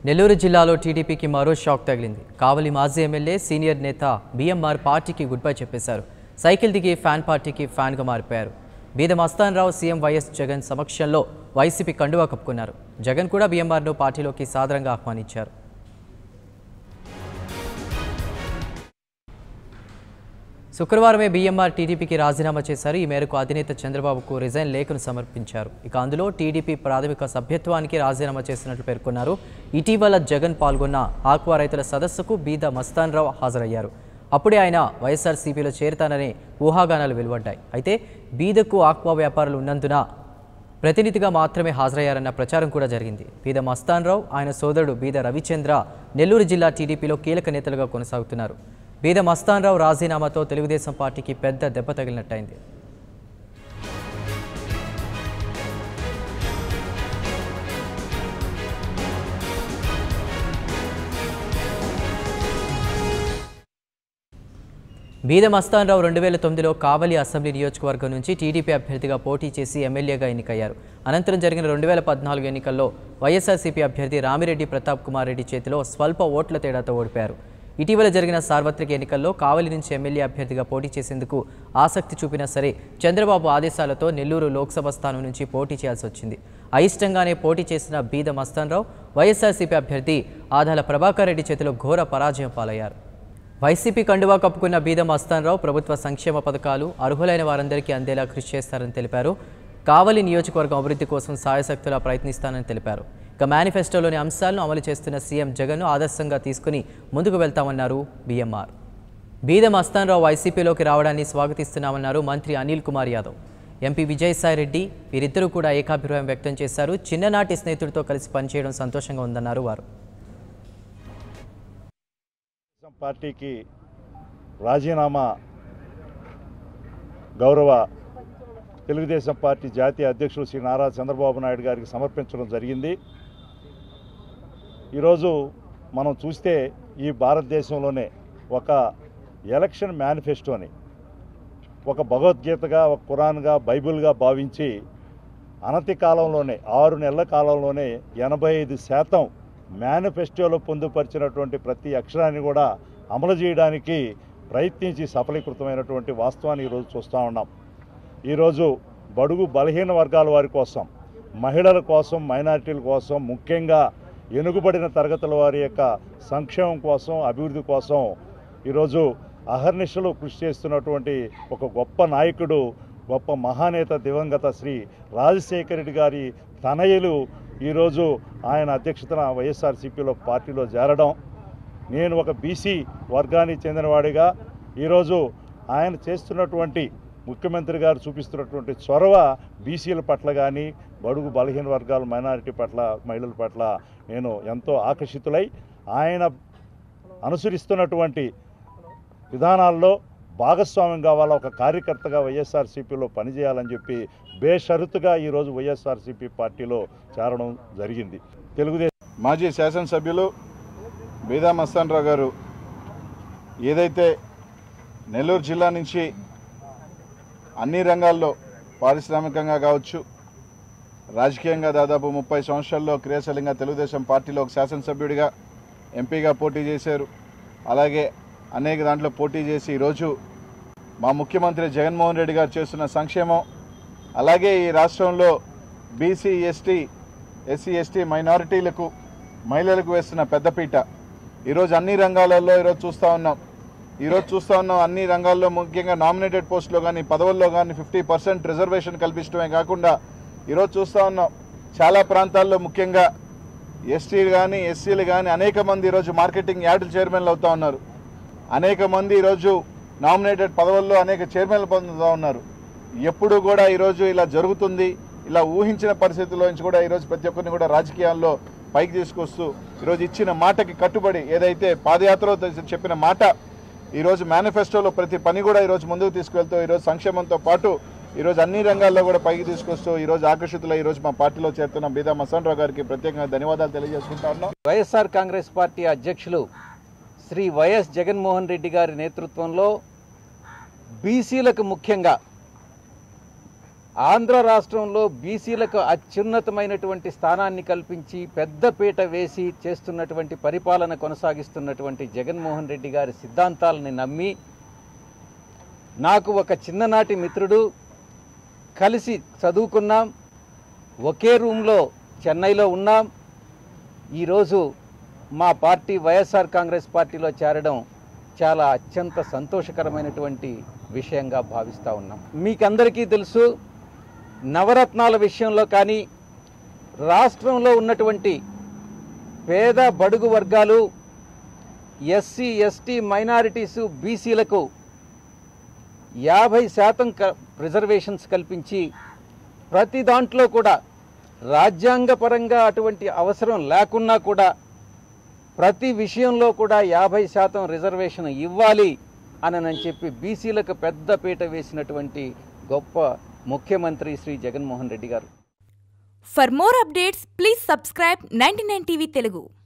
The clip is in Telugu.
నెల్లూరు జిల్లాలో టీడీపీకి మరో షాక్ తగిలింది. కావలి మాజీ ఎమ్మెల్యే సీనియర్ నేత బీఎంఆర్ పార్టీకి గుడ్ బై చెప్పేశారు. సైకిల్ దిగి ఫ్యాన్ పార్టీకి ఫ్యాన్గా మారిపోయారు. బీద మస్తాన్ రావు సీఎం వైఎస్ జగన్ సమక్షంలో వైసీపీ కండువా కప్పుకున్నారు. జగన్ కూడా బీఎంఆర్ను పార్టీలోకి సాదరంగా ఆహ్వానించారు. శుక్రవారమే బీఎంఆర్ టీడీపీకి రాజీనామా చేశారు. ఈ మేరకు అధినేత చంద్రబాబుకు రిజైన్ లేఖను సమర్పించారు. ఇక అందులో టీడీపీ ప్రాథమిక సభ్యత్వానికి రాజీనామా చేసినట్లు పేర్కొన్నారు. ఇటీవల జగన్ పాల్గొన్న ఆక్వా రైతుల సదస్సుకు బీద మస్తాన్ రావు హాజరయ్యారు. అప్పుడే ఆయన వైఎస్ఆర్సీపీలో చేరతానని ఊహాగానాలు వెలువడ్డాయి. అయితే బీదకు ఆక్వా వ్యాపారులు ఉన్నందున ప్రతినిధిగా మాత్రమే హాజరయ్యారన్న ప్రచారం కూడా జరిగింది. బీద మస్తాన్ రావు ఆయన సోదరుడు బీద రవిచంద్ర నెల్లూరు జిల్లా టీడీపీలో కీలక నేతలుగా కొనసాగుతున్నారు. బీద మస్తాన్ రావు రాజీనామాతో తెలుగుదేశం పార్టీకి పెద్ద దెబ్బ తగిలినట్టయింది. బీద మస్తాన్ రావు 2009లో కావలి అసెంబ్లీ నియోజకవర్గం నుంచి టీడీపీ అభ్యర్థిగా పోటీ చేసి ఎమ్మెల్యేగా ఎన్నికయ్యారు. అనంతరం జరిగిన 2014 ఎన్నికల్లో వైఎస్ఆర్సీపీ అభ్యర్థి రామిరెడ్డి ప్రతాప్ కుమార్ రెడ్డి చేతిలో స్వల్ప ఓట్ల తేడాతో ఓడిపారు. ఇటీవల జరిగిన సార్వత్రిక ఎన్నికల్లో కావలి నుంచి ఎమ్మెల్యే అభ్యర్థిగా పోటీ చేసేందుకు ఆసక్తి చూపినా సరే చంద్రబాబు ఆదేశాలతో నెల్లూరు లోక్సభ స్థానం నుంచి పోటీ చేయాల్సి వచ్చింది. అయిష్టంగానే పోటీ చేసిన బీద మస్తాన్ రావు వైఎస్ఆర్సీపీ అభ్యర్థి ఆదాల ప్రభాకర్ రెడ్డి చేతిలో ఘోర పరాజయం పాలయ్యారు. వైసీపీ కండువా కప్పుకున్న బీద మస్తాన్ రావు ప్రభుత్వ సంక్షేమ పథకాలు అర్హులైన వారందరికీ అందేలా కృషి చేస్తారని తెలిపారు. కావలి నియోజకవర్గం అభివృద్ధి కోసం సాయశక్తులా ప్రయత్నిస్తానని తెలిపారు. ఇక మేనిఫెస్టోలోని అంశాలను అమలు చేస్తున్న సీఎం జగన్ను ఆదర్శంగా తీసుకుని ముందుకు వెళ్తామన్నారు బీఎంఆర్. బీద మస్తాన్ రావు వైసీపీలోకి రావడాన్ని స్వాగతిస్తున్నామన్నారు మంత్రి అనిల్ కుమార్ యాదవ్. ఎంపీ విజయసాయి రెడ్డి వీరిద్దరూ కూడా ఏకాభిప్రాయం వ్యక్తం చేశారు. చిన్ననాటి స్నేహితుడితో కలిసి పనిచేయడం సంతోషంగా ఉందన్నారు వారు. పార్టీకి రాజీనామా గౌరవ తెలుగుదేశం పార్టీ జాతీయ అధ్యక్షులు శ్రీ నారా చంద్రబాబు నాయుడు గారికి సమర్పించడం జరిగింది. ఈరోజు మనం చూస్తే ఈ భారతదేశంలోనే ఒక ఎలక్షన్ మేనిఫెస్టోని ఒక భగవద్గీతగా, ఒక ఖురాన్గా, బైబిల్గా భావించి అనతి కాలంలోనే 6 నెలల కాలంలోనే 85% మేనిఫెస్టోలో పొందుపరిచినటువంటి ప్రతి అక్షరాన్ని కూడా అమలు చేయడానికి ప్రయత్నించి సఫలీకృతమైనటువంటి వాస్తవాన్ని ఈరోజు చూస్తూ ఉన్నాం. ఈరోజు బడుగు బలహీన వర్గాల వారి కోసం, మహిళల కోసం, మైనారిటీల కోసం, ముఖ్యంగా వెనుకబడిన తరగతుల వారి యొక్క సంక్షేమం కోసం, అభివృద్ధి కోసం ఈరోజు అహర్నిశలు కృషి చేస్తున్నటువంటి ఒక గొప్ప నాయకుడు, గొప్ప మహానేత దివంగత శ్రీ రాజశేఖర రెడ్డి గారి తనయులు ఈరోజు ఆయన అధ్యక్షతన వైఎస్ఆర్సీపీలో పార్టీలో చేరడం, నేను ఒక బీసీ వర్గానికి చెందినవాడిగా ఈరోజు ఆయన చేస్తున్నటువంటి ముఖ్యమంత్రి గారు చూపిస్తున్నటువంటి చొరవ బీసీల పట్ల కానీ, బడుగు బలహీన వర్గాల మైనారిటీ పట్ల, మహిళల పట్ల నేను ఎంతో ఆకర్షితులై ఆయన అనుసరిస్తున్నటువంటి విధానాల్లో భాగస్వామ్యం కావాలా, ఒక కార్యకర్తగా వైఎస్ఆర్సీపీలో పనిచేయాలని చెప్పి బేషరతుగా ఈరోజు వైఎస్ఆర్సీపీ పార్టీలో చేరడం జరిగింది. తెలుగుదేశం మాజీ శాసనసభ్యులు బీదా మస్తాన్ రావు గారు ఏదైతే నెల్లూరు జిల్లా నుంచి అన్ని రంగాల్లో పారిశ్రామికంగా కావచ్చు, రాజకీయంగా దాదాపు 30 సంవత్సరాల్లో క్రియాశీలంగా తెలుగుదేశం పార్టీలో ఒక శాసనసభ్యుడిగా, ఎంపీగా పోటీ చేశారు. అలాగే అనేక దాంట్లో పోటీ చేసి ఈరోజు మా ముఖ్యమంత్రి జగన్మోహన్ రెడ్డి గారు చేస్తున్న సంక్షేమం, అలాగే ఈ రాష్ట్రంలో బీసీ, ఎస్టీ, ఎస్సీ, ఎస్టీ మైనారిటీలకు, మహిళలకు వేస్తున్న పెద్దపీట ఈరోజు అన్ని రంగాలలో ఈరోజు చూస్తూ ఉన్నాం. అన్ని రంగాల్లో ముఖ్యంగా నామినేటెడ్ పోస్టులో కానీ, పదవుల్లో కానీ 50% రిజర్వేషన్ కల్పించడమే కాకుండా ఈరోజు చూస్తూ ఉన్నాం చాలా ప్రాంతాల్లో ముఖ్యంగా ఎస్టీలు కానీ, ఎస్సీలు కానీ అనేక మంది ఈరోజు మార్కెటింగ్ యార్డుల చైర్మన్లు అవుతూ ఉన్నారు. అనేక మంది ఈరోజు నామినేటెడ్ పదవుల్లో అనేక చైర్మన్లు పొందుతూ ఉన్నారు. ఎప్పుడు కూడా ఈరోజు ఇలా జరుగుతుంది, ఇలా ఊహించిన పరిస్థితుల్లో నుంచి కూడా ఈరోజు ప్రతి ఒక్కరిని కూడా రాజకీయాల్లో పైకి తీసుకొస్తూ ఈరోజు ఇచ్చిన మాటకి కట్టుబడి ఏదైతే పాదయాత్రలో చెప్పిన మాట ఈరోజు మేనిఫెస్టోలో ప్రతి పని కూడా ఈరోజు ముందుకు తీసుకువెళ్తూ ఈరోజు సంక్షేమంతో పాటు ఈరోజు అన్ని రంగాల్లో కూడా పైకి తీసుకొస్తూ ఈరోజు ఆకర్షితులై ఈరోజు మా పార్టీలో చేరుతున్న బీదా మస్తాన్ రావు గారికి ప్రత్యేకంగా ధన్యవాదాలు తెలియజేసుకుంటా ఉన్నాం. వైఎస్ఆర్ కాంగ్రెస్ పార్టీ అధ్యక్షులు శ్రీ వైఎస్ జగన్మోహన్ రెడ్డి గారి నేతృత్వంలో బీసీలకు ముఖ్యంగా ఆంధ్ర రాష్ట్రంలో బీసీలకు అత్యున్నతమైనటువంటి స్థానాన్ని కల్పించి పెద్దపీట వేసి చేస్తున్నటువంటి పరిపాలన కొనసాగిస్తున్నటువంటి జగన్మోహన్ రెడ్డి గారి సిద్ధాంతాలని నమ్మి నాకు ఒక చిన్ననాటి మిత్రుడు, కలిసి చదువుకున్నాం, ఒకే రూమ్లో చెన్నైలో ఉన్నాం. ఈరోజు మా పార్టీ వైఎస్ఆర్ కాంగ్రెస్ పార్టీలో చేరడం చాలా అత్యంత సంతోషకరమైనటువంటి విషయంగా భావిస్తూ ఉన్నాం. మీకందరికీ తెలుసు, నవరత్నాల విషయంలో కానీ రాష్ట్రంలో ఉన్నటువంటి పేద బడుగు వర్గాలు, ఎస్సీ ఎస్టీ మైనారిటీసు బీసీలకు 50% రిజర్వేషన్స్ కల్పించి ప్రతి దాంట్లో కూడా రాజ్యాంగపరంగా అటువంటి అవసరం లేకున్నా కూడా ప్రతి విషయంలో కూడా 50% రిజర్వేషన్ ఇవ్వాలి అని చెప్పి బీసీలకు పెద్ద పీట వేసినటువంటి గొప్ప ముఖ్యమంత్రి శ్రీ జగన్మోహన్ రెడ్డి గారు. For more updates, please subscribe 99 TV Telugu.